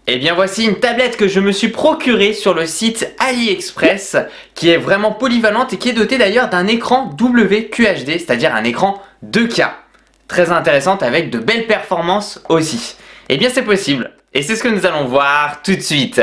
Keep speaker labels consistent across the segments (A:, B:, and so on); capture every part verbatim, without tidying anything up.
A: Et bien voici une tablette que je me suis procurée sur le site AliExpress qui est vraiment polyvalente et qui est dotée d'ailleurs d'un écran W Q H D, c'est-à-dire un écran deux K. Très intéressante avec de belles performances aussi. Et bien c'est possible. Et c'est ce que nous allons voir tout de suite.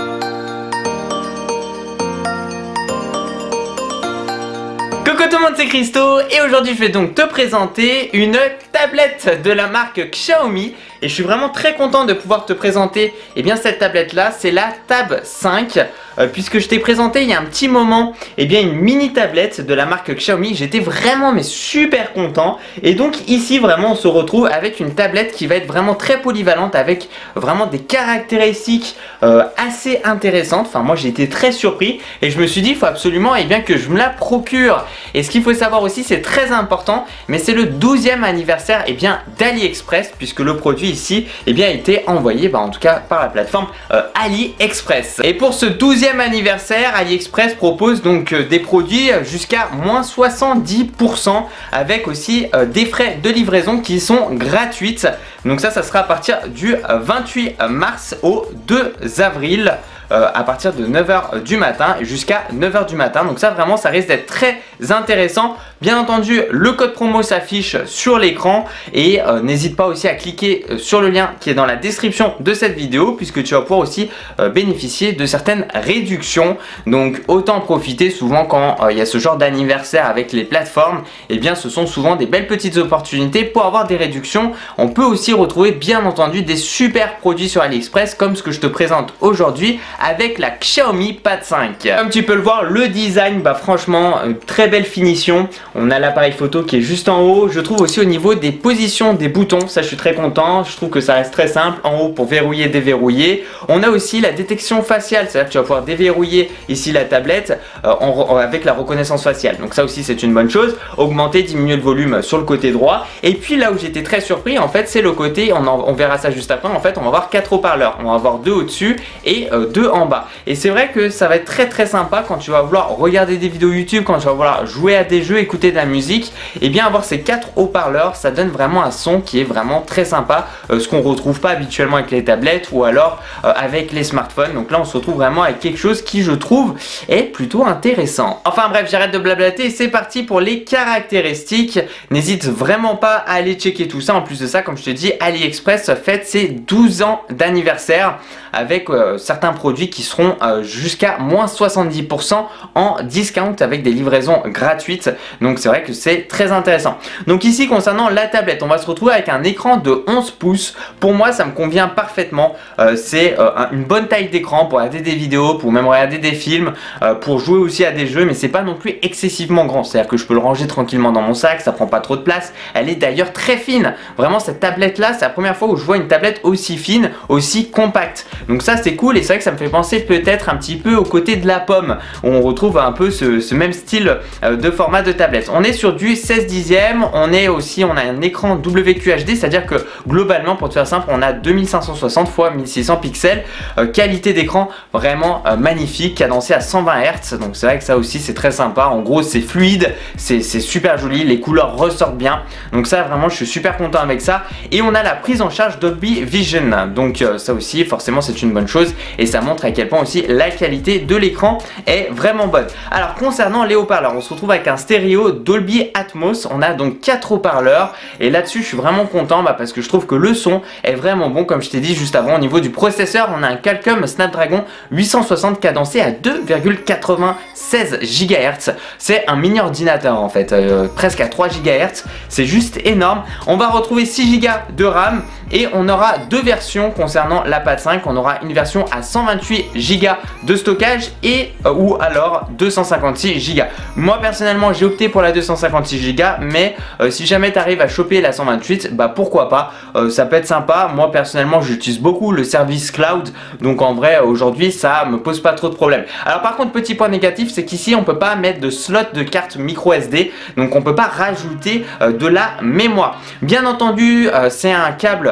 A: Coucou tout le monde, c'est Christo et aujourd'hui je vais donc te présenter une tablette de la marque Xiaomi. Et je suis vraiment très content de pouvoir te présenter eh bien, cette tablette là, c'est la Tab cinq euh, puisque je t'ai présenté il y a un petit moment eh bien, une mini tablette de la marque Xiaomi. J'étais vraiment mais super content et donc ici vraiment on se retrouve avec une tablette qui va être vraiment très polyvalente avec vraiment des caractéristiques euh, assez intéressantes. Enfin moi j'ai été très surpris et je me suis dit il faut absolument eh bien, que je me la procure. Et ce qu'il faut savoir aussi, c'est très important, mais c'est le douzième anniversaire eh bien, d'AliExpress puisque le produit ici eh bien, a été envoyé bah, en tout cas par la plateforme euh, AliExpress. Et pour ce douzième anniversaire, AliExpress propose donc euh, des produits jusqu'à moins soixante-dix pour cent avec aussi euh, des frais de livraison qui sont gratuites. Donc ça, ça sera à partir du vingt-huit mars au deux avril. Euh, à partir de neuf heures du matin jusqu'à neuf heures du matin. Donc ça vraiment ça risque d'être très intéressant. Bien entendu le code promo s'affiche sur l'écran et euh, n'hésite pas aussi à cliquer sur le lien qui est dans la description de cette vidéo puisque tu vas pouvoir aussi euh, bénéficier de certaines réductions. Donc autant en profiter souvent quand il euh, y a ce genre d'anniversaire avec les plateformes. Et eh bien ce sont souvent des belles petites opportunités pour avoir des réductions. On peut aussi retrouver bien entendu des super produits sur AliExpress comme ce que je te présente aujourd'hui avec la Xiaomi Pad cinq. Comme tu peux le voir, le design, bah franchement, euh, très belle finition. On a l'appareil photo qui est juste en haut. Je trouve aussi au niveau des positions des boutons, ça je suis très content. Je trouve que ça reste très simple. En haut pour verrouiller, déverrouiller. On a aussi la détection faciale, c'est-à-dire que tu vas pouvoir déverrouiller ici la tablette euh, en, avec la reconnaissance faciale. Donc ça aussi c'est une bonne chose. Augmenter, diminuer le volume sur le côté droit. Et puis là où j'étais très surpris, en fait, c'est le côté, on, en, on verra ça juste après. En fait, on va avoir quatre haut-parleurs. On va avoir deux au-dessus et euh, deux en bas. Et c'est vrai que ça va être très très sympa quand tu vas vouloir regarder des vidéos YouTube, quand tu vas vouloir jouer à des jeux, écouter de la musique. Et bien avoir ces quatre haut-parleurs, ça donne vraiment un son qui est vraiment très sympa, euh, ce qu'on retrouve pas habituellement avec les tablettes ou alors euh, avec les smartphones. Donc là on se retrouve vraiment avec quelque chose qui je trouve est plutôt intéressant. Enfin bref, j'arrête de blablater et c'est parti pour les caractéristiques. N'hésite vraiment pas à aller checker tout ça. En plus de ça, comme je te dis, AliExpress fête ses douze ans d'anniversaire avec euh, certains produits qui seront euh, jusqu'à moins soixante-dix pour cent en discount avec des livraisons gratuites. Donc c'est vrai que c'est très intéressant. Donc ici concernant la tablette, on va se retrouver avec un écran de onze pouces. Pour moi ça me convient parfaitement. Euh, c'est euh, une bonne taille d'écran pour regarder des vidéos, pour même regarder des films, euh, pour jouer aussi à des jeux, mais c'est pas non plus excessivement grand. C'est à dire que je peux le ranger tranquillement dans mon sac, ça prend pas trop de place. Elle est d'ailleurs très fine. Vraiment cette tablette là, c'est la première fois où je vois une tablette aussi fine, aussi compacte. Donc ça c'est cool et c'est vrai que ça me fait penser peut-être un petit peu au côté de la pomme où on retrouve un peu ce, ce même style euh, de format de tablette. On est sur du seize dixièmes, on est aussi, on a un écran W Q H D, c'est-à-dire que globalement pour te faire simple, on a deux mille cinq cent soixante fois mille six cents pixels, euh, qualité d'écran vraiment euh, magnifique, cadencé à cent vingt hertz, donc c'est vrai que ça aussi c'est très sympa. En gros c'est fluide, c'est super joli, les couleurs ressortent bien, donc ça vraiment je suis super content avec ça. Et on a la prise en charge Dolby Vision, donc euh, ça aussi forcément c'est une bonne chose et ça montre à quel point aussi la qualité de l'écran est vraiment bonne. Alors concernant les haut-parleurs, on se retrouve avec un stéréo Dolby Atmos. On a donc quatre haut-parleurs et là-dessus je suis vraiment content bah, parce que je trouve que le son est vraiment bon. Comme je t'ai dit juste avant, au niveau du processeur, on a un Qualcomm Snapdragon huit cent soixante cadencé à deux virgule quatre-vingt-seize gigahertz. C'est un mini ordinateur en fait, euh, presque à trois gigahertz. C'est juste énorme. On va retrouver six giga de RAM et on aura deux versions concernant la Pad cinq. On aura une version à cent vingt-huit giga de stockage et euh, ou alors deux cent cinquante-six giga. Moi personnellement j'ai opté pour la deux cent cinquante-six giga, mais euh, si jamais tu arrives à choper la cent vingt-huit, bah pourquoi pas, euh, ça peut être sympa. Moi personnellement j'utilise beaucoup le service cloud, donc en vrai aujourd'hui ça me pose pas trop de problème. Alors par contre petit point négatif, c'est qu'ici on peut pas mettre de slot de carte micro S D, donc on peut pas rajouter euh, de la mémoire. Bien entendu euh, c'est un câble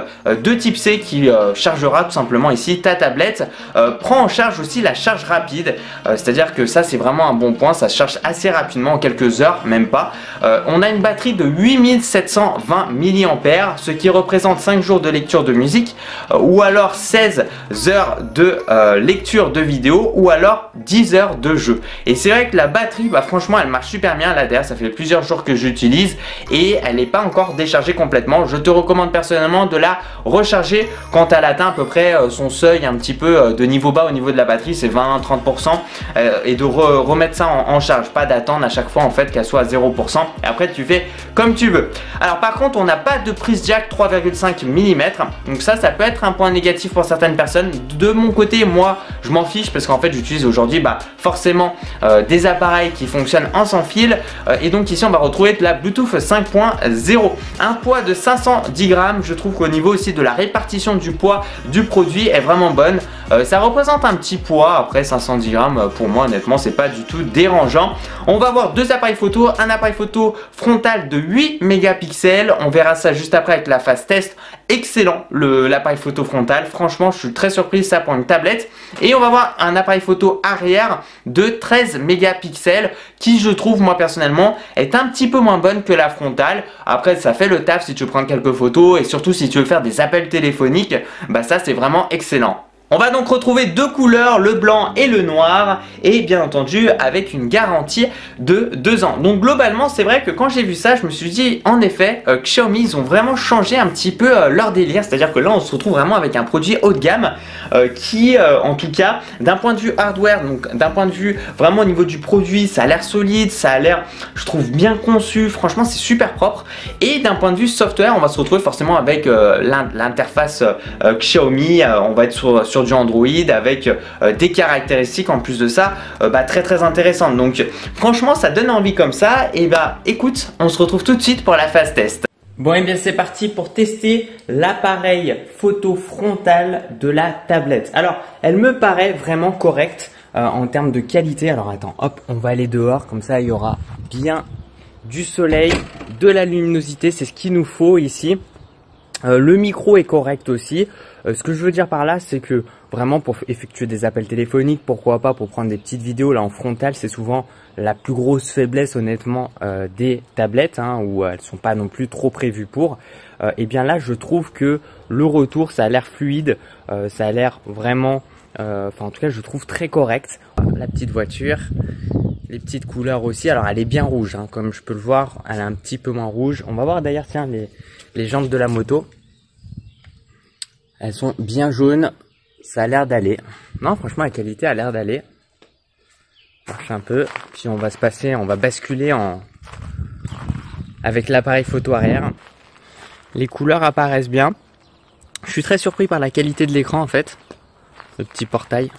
A: euh, de type C qui euh, chargera tout simplement ici ta tablette. Euh, prend en charge aussi la charge rapide, euh, c'est-à-dire que ça c'est vraiment un bon point, ça se charge assez rapidement en quelques heures, même pas. Euh, on a une batterie de huit mille sept cent vingt milliampères, ce qui représente cinq jours de lecture de musique, euh, ou alors seize heures de euh, lecture de vidéo, ou alors dix heures de jeu. Et c'est vrai que la batterie, bah, franchement elle marche super bien là derrière, ça fait plusieurs jours que j'utilise et elle n'est pas encore déchargée complètement. Je te recommande personnellement de la recharger quand elle atteint à peu près euh, son seuil un petit peu euh, de niveau bas au niveau de la batterie, c'est vingt à trente pour cent, euh, et de re remettre ça en, en charge, pas d'attendre à chaque fois en fait qu'elle soit à zéro pour cent, et après tu fais comme tu veux. Alors par contre on n'a pas de prise jack trois virgule cinq millimètres, donc ça ça peut être un point négatif pour certaines personnes. De mon côté moi je m'en fiche parce qu'en fait j'utilise aujourd'hui bah, forcément euh, des appareils qui fonctionnent en sans fil, euh, et donc ici on va retrouver de la Bluetooth cinq point zéro, un poids de cinq cent dix grammes. Je trouve qu'au niveau aussi de la répartition du poids du produit est vraiment bonne. Euh, ça représente un petit poids, après cinq cent dix grammes pour moi honnêtement c'est pas du tout dérangeant. On va voir deux appareils photo, un appareil photo frontal de huit mégapixels, on verra ça juste après avec la phase test. Excellent l'appareil photo frontal, franchement je suis très surpris ça pour une tablette. Et on va voir un appareil photo arrière de treize mégapixels qui je trouve moi personnellement est un petit peu moins bonne que la frontale. Après ça fait le taf si tu veux prendre quelques photos et surtout si tu veux faire des appels téléphoniques, bah ça c'est vraiment excellent. On va donc retrouver deux couleurs, le blanc et le noir, et bien entendu avec une garantie de deux ans. Donc globalement c'est vrai que quand j'ai vu ça je me suis dit en effet euh, Xiaomi ils ont vraiment changé un petit peu euh, leur délire, c'est à dire que là on se retrouve vraiment avec un produit haut de gamme euh, qui euh, en tout cas d'un point de vue hardware, donc d'un point de vue vraiment au niveau du produit ça a l'air solide, ça a l'air je trouve bien conçu, franchement c'est super propre. Et d'un point de vue software on va se retrouver forcément avec euh, l'interface euh, Xiaomi, euh, on va être sur, sur du Android avec euh, des caractéristiques en plus de ça euh, bah, très très intéressantes. Donc franchement ça donne envie comme ça. Et bah écoute, on se retrouve tout de suite pour la phase test. Bon et bien c'est parti pour tester l'appareil photo frontal de la tablette. Alors elle me paraît vraiment correcte euh, en termes de qualité. Alors attends, hop, on va aller dehors, comme ça il y aura bien du soleil, de la luminosité, c'est ce qu'il nous faut ici. Euh, le micro est correct aussi. Euh, ce que je veux dire par là, c'est que vraiment pour effectuer des appels téléphoniques, pourquoi pas pour prendre des petites vidéos là en frontal, c'est souvent la plus grosse faiblesse honnêtement euh, des tablettes, hein, où elles sont pas non plus trop prévues pour. Euh, et bien là, je trouve que le retour, ça a l'air fluide, euh, ça a l'air vraiment, euh, enfin en tout cas, je trouve très correct. La petite voiture, les petites couleurs aussi. Alors elle est bien rouge, hein, comme je peux le voir, elle est un petit peu moins rouge. On va voir d'ailleurs, tiens les les jantes de la moto. Elles sont bien jaunes, ça a l'air d'aller. Non, franchement, la qualité a l'air d'aller. Marche un peu, puis on va se passer, on va basculer en avec l'appareil photo arrière. Les couleurs apparaissent bien. Je suis très surpris par la qualité de l'écran en fait. Le petit portail.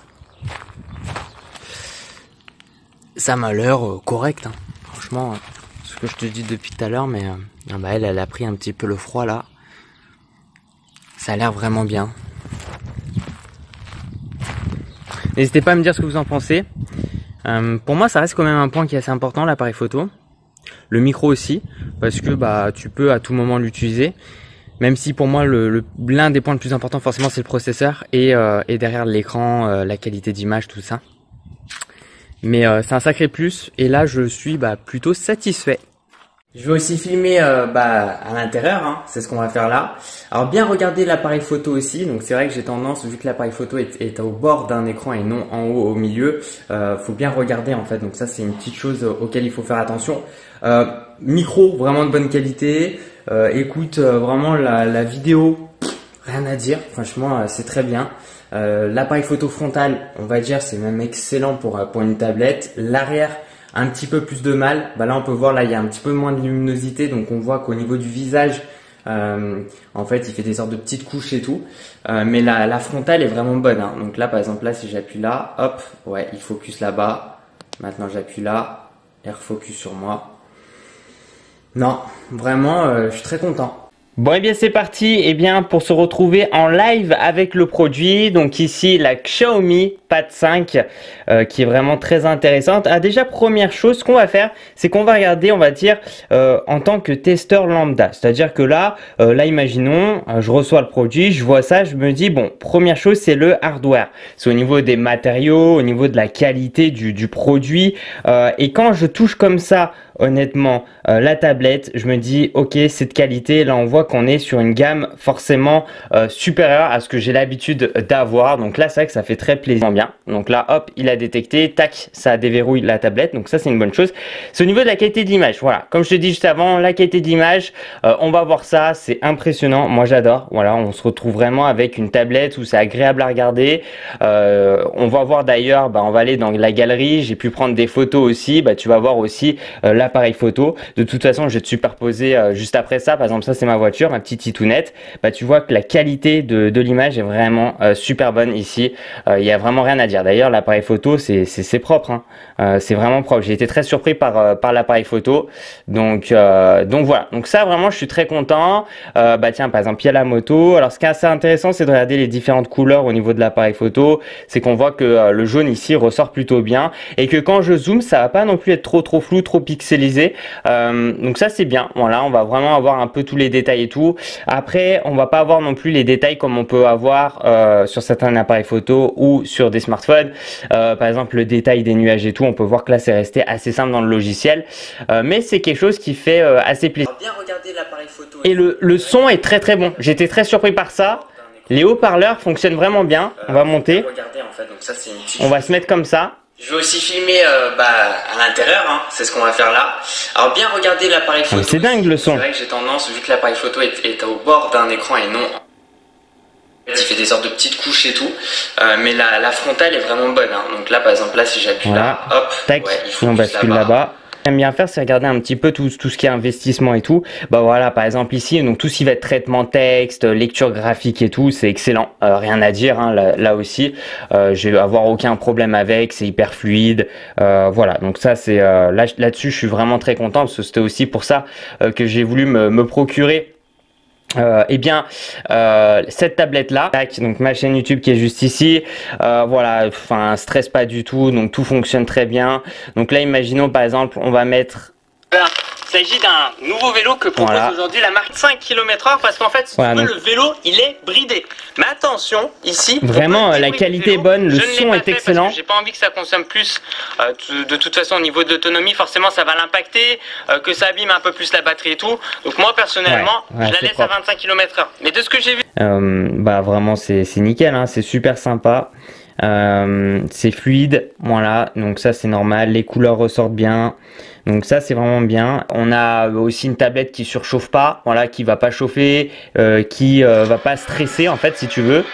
A: Ça m'a l'air euh, correct, hein. Franchement, euh, ce que je te dis depuis tout à l'heure, mais euh, ah bah elle, elle a pris un petit peu le froid là. Ça a l'air vraiment bien. N'hésitez pas à me dire ce que vous en pensez. Euh, pour moi, ça reste quand même un point qui est assez important, l'appareil photo. Le micro aussi, parce que bah tu peux à tout moment l'utiliser. Même si pour moi, le, le, l'un des points les plus importants, forcément, c'est le processeur et, euh, et derrière l'écran, euh, la qualité d'image, tout ça. Mais euh, c'est un sacré plus. Et là, je suis bah, plutôt satisfait. Je vais aussi filmer euh, bah, à l'intérieur, hein, c'est ce qu'on va faire là. Alors bien regarder l'appareil photo aussi, donc c'est vrai que j'ai tendance, vu que l'appareil photo est, est au bord d'un écran et non en haut au milieu, euh, faut bien regarder en fait, donc ça c'est une petite chose auquel il faut faire attention. Euh, micro vraiment de bonne qualité, euh, écoute euh, vraiment la, la vidéo, pff, rien à dire, franchement euh, c'est très bien. Euh, l'appareil photo frontal, on va dire c'est même excellent pour, pour une tablette. L'arrière, un petit peu plus de mal. Bah là on peut voir, là il y a un petit peu moins de luminosité, donc on voit qu'au niveau du visage, euh, en fait il fait des sortes de petites couches et tout. Euh, mais la, la frontale est vraiment bonne, hein. Donc là par exemple là si j'appuie là, hop, ouais il focus là-bas. Maintenant j'appuie là, il refocus sur moi. Non, vraiment euh, je suis très content. Bon et bien c'est parti et bien pour se retrouver en live avec le produit. Donc ici la Xiaomi Pad cinq euh, qui est vraiment très intéressante. Ah, déjà première chose, ce qu'on va faire, c'est qu'on va regarder, on va dire euh, en tant que testeur lambda. C'est-à-dire que là, euh, là imaginons, euh, je reçois le produit, je vois ça, je me dis bon, première chose c'est le hardware. C'est au niveau des matériaux, au niveau de la qualité du, du produit. Euh, et quand je touche comme ça, honnêtement, euh, la tablette, je me dis ok, c'est de qualité. Là on voit qu'on est sur une gamme forcément euh, supérieure à ce que j'ai l'habitude d'avoir. Donc là c'est vrai que ça fait très plaisir. Bien. Donc là hop, il a détecté, tac, ça déverrouille la tablette. Donc ça c'est une bonne chose. C'est au niveau de la qualité de l'image. Voilà, comme je te dis juste avant, la qualité de l'image, euh, on va voir ça, c'est impressionnant. Moi j'adore. Voilà, on se retrouve vraiment avec une tablette où c'est agréable à regarder. Euh, on va voir d'ailleurs, bah, on va aller dans la galerie. J'ai pu prendre des photos aussi. Bah, tu vas voir aussi euh, l'appareil photo. De toute façon, je vais te superposer euh, juste après ça. Par exemple, ça c'est ma voiture, ma petite titounette. Bah, tu vois que la qualité de, de l'image est vraiment euh, super bonne ici. Il euh, y a vraiment rien à dire. D'ailleurs, l'appareil photo, c'est propre. Hein. Euh, c'est vraiment propre. J'ai été très surpris par, euh, par l'appareil photo. Donc, euh, donc voilà. Donc ça, vraiment, je suis très content. Euh, bah tiens, par exemple, il y a la moto. Alors, ce qui est assez intéressant, c'est de regarder les différentes couleurs au niveau de l'appareil photo. C'est qu'on voit que euh, le jaune ici ressort plutôt bien et que quand je zoome, ça va pas non plus être trop trop flou, trop pixelisé. Euh, donc ça, c'est bien. Voilà, on va vraiment avoir un peu tous les détails et tout. Après, on va pas avoir non plus les détails comme on peut avoir euh, sur certains appareils photo ou sur des smartphones. Euh, par exemple, le détail des nuages et tout, on peut voir que là, c'est resté assez simple dans le logiciel. Euh, mais c'est quelque chose qui fait euh, assez plaisir.
B: Bien regarder l'appareil photo.
A: Et le, le son est très très bon. J'étais très surpris par ça. Les haut-parleurs fonctionnent vraiment bien. On va monter.
B: Regardez, en fait, donc ça, c'est une petite...
A: On va se mettre comme ça.
B: Je vais aussi filmer euh, bah, à l'intérieur, hein. C'est ce qu'on va faire là. Alors bien regarder l'appareil photo.
A: C'est dingue le son.
B: C'est vrai que j'ai tendance, vu que l'appareil photo est, est au bord d'un écran et non... Il fait des sortes de petites couches et tout, euh, mais la, la frontale est vraiment bonne. Hein. Donc là, par exemple, là, si j'appuie
A: voilà.
B: là, hop,
A: tac,
B: ouais, il faut
A: on bascule là-bas. J'aime bien faire, c'est regarder un petit peu tout, tout ce qui est investissement et tout. Bah voilà, par exemple ici, donc tout ce qui va être traitement texte, lecture graphique et tout, c'est excellent. Euh, rien à dire, hein, là, là aussi. Euh, je vais avoir aucun problème avec, c'est hyper fluide. Euh, voilà, donc ça, c'est euh, là, là-dessus, je suis vraiment très content parce que c'était aussi pour ça euh, que j'ai voulu me, me procurer. Euh, eh bien euh, cette tablette là, donc ma chaîne YouTube qui est juste ici, euh, voilà, enfin stresse pas du tout, donc tout fonctionne très bien. Donc là imaginons par exemple on va mettre, il s'agit d'un nouveau vélo que propose voilà. aujourd'hui la marque cinq kilomètres heure parce qu'en fait si voilà, tu veux, donc... le vélo il est bridé. Mais attention, ici vraiment la qualité est bonne, le son est excellent.
B: J'ai pas envie que ça consomme plus. Euh, de toute façon au niveau de l'autonomie forcément ça va l'impacter, euh, que ça abîme un peu plus la batterie et tout. Donc moi personnellement ouais, ouais, je la laisse propre. à vingt-cinq kilomètres heure. Mais de ce que j'ai vu,
A: euh, bah vraiment c'est nickel, hein, c'est super sympa. Euh, c'est fluide, voilà, donc ça c'est normal, les couleurs ressortent bien, donc ça c'est vraiment bien. On a aussi une tablette qui surchauffe pas, voilà, qui va pas chauffer, euh, qui euh, va pas stresser en fait si tu veux.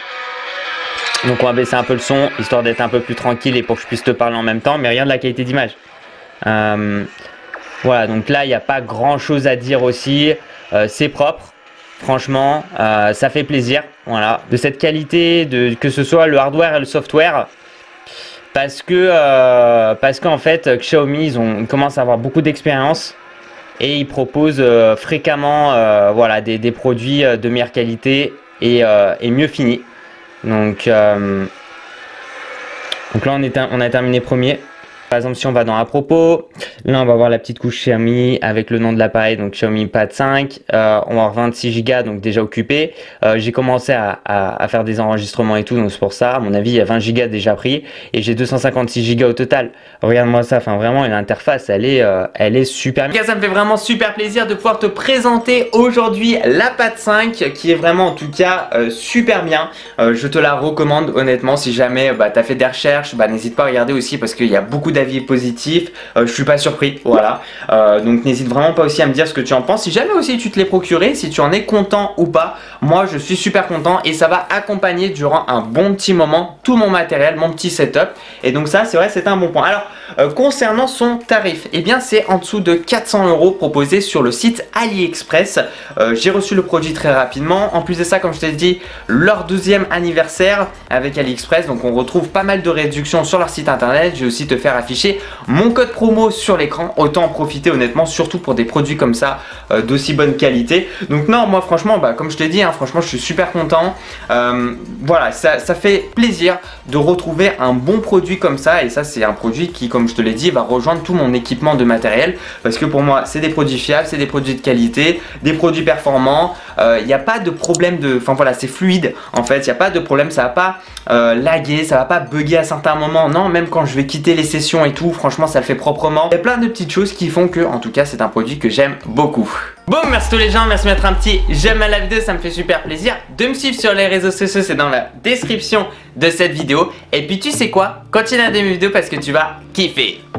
A: Donc on va baisser un peu le son histoire d'être un peu plus tranquille et pour que je puisse te parler en même temps, mais regarde la qualité d'image. Euh, voilà, donc là il n'y a pas grand chose à dire aussi, euh, c'est propre. Franchement, euh, ça fait plaisir, voilà, de cette qualité, de que ce soit le hardware et le software, parce que euh, parce qu'en fait Xiaomi ils, ont, ils commencent à avoir beaucoup d'expérience et ils proposent euh, fréquemment euh, voilà des, des produits de meilleure qualité et, euh, et mieux finis. Donc euh, donc là on est on a terminé premier. Par exemple, si on va dans à propos, là on va voir la petite couche Xiaomi avec le nom de l'appareil, donc Xiaomi Pad cinq. Euh, on va avoir vingt-six gigas, donc déjà occupé. Euh, j'ai commencé à, à, à faire des enregistrements et tout, donc c'est pour ça. À mon avis, il y a vingt gigas déjà pris et j'ai deux cent cinquante-six gigas au total. Regarde-moi ça, enfin vraiment, l'interface, elle est, euh, elle est super. Les gars, ça me fait vraiment super plaisir de pouvoir te présenter aujourd'hui la Pad cinq, qui est vraiment en tout cas euh, super bien. Euh, je te la recommande honnêtement. Si jamais bah, tu as fait des recherches, bah, n'hésite pas à regarder aussi parce qu'il y a beaucoup d'avis positifs, euh, je suis pas surpris, voilà. Euh, donc n'hésite vraiment pas aussi à me dire ce que tu en penses. Si jamais aussi tu te l'es procuré, si tu en es content ou pas, moi je suis super content et ça va accompagner durant un bon petit moment tout mon matériel, mon petit setup. Et donc ça, c'est vrai, c'est un bon point. Alors euh, concernant son tarif, eh bien c'est en dessous de quatre cents euros proposé sur le site AliExpress. Euh, J'ai reçu le produit très rapidement. En plus de ça, comme je t'ai dit, leur douzième anniversaire avec AliExpress, donc on retrouve pas mal de réductions sur leur site internet. Je vais aussi te faire afficher mon code promo sur l'écran. Autant en profiter honnêtement, surtout pour des produits comme ça euh, d'aussi bonne qualité. Donc non, moi franchement, bah, comme je t'ai dit, hein, franchement je suis super content. Euh, voilà, ça, ça fait plaisir de retrouver un bon produit comme ça. Et ça c'est un produit qui, comme je te l'ai dit, va rejoindre tout mon équipement de matériel. Parce que pour moi c'est des produits fiables, c'est des produits de qualité, des produits performants. Il euh, n'y a pas de problème de... Enfin voilà, c'est fluide en fait, il n'y a pas de problème, ça va pas euh, laguer, ça va pas bugger à certains moments. Non, même quand je vais quitter les sessions et tout, franchement ça le fait proprement. Il y a plein de petites choses qui font que, en tout cas, c'est un produit que j'aime beaucoup. Bon, merci tous les gens, merci de mettre un petit j'aime à la vidéo, ça me fait super plaisir. De me suivre sur les réseaux sociaux, c'est dans la description de cette vidéo. Et puis tu sais quoi, continue à aimer mes vidéos parce que tu vas kiffer.